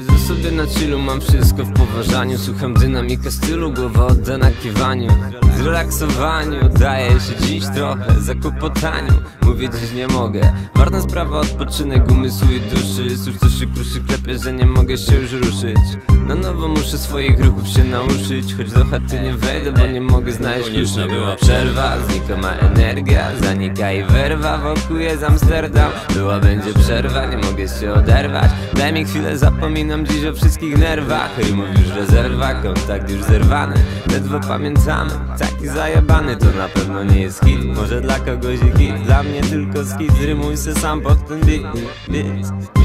Siedzę sobie na chillu, mam wszystko w poważaniu. Słucham dynamikę stylu, głowa oddana kiwaniu. Zrelaksowaniu, daję się dziś trochę zakłopotaniu. Mówię dziś nie mogę, ważna sprawa, odpoczynek umysłu i duszy. Cóż to się kruszy, klepie, że nie mogę się już ruszyć. Na nowo muszę swoich ruchów się nauczyć. Choć do chaty nie wejdę, bo nie mogę znaleźć kluczy. Była przerwa, znika ma energia, zanika i werwa. Wokół jest Amsterdam, była będzie przerwa, nie mogę się oderwać. Daj mi chwilę, zapominam dziś o wszystkich nerwach. Rymów już rezerwa, kontakt już zerwany. Ledwo pamiętamy, taki zajebany to na pewno nie jest hit. Może dla kogoś i hit, dla mnie tylko skit. Rymuj se sam pod ten beat.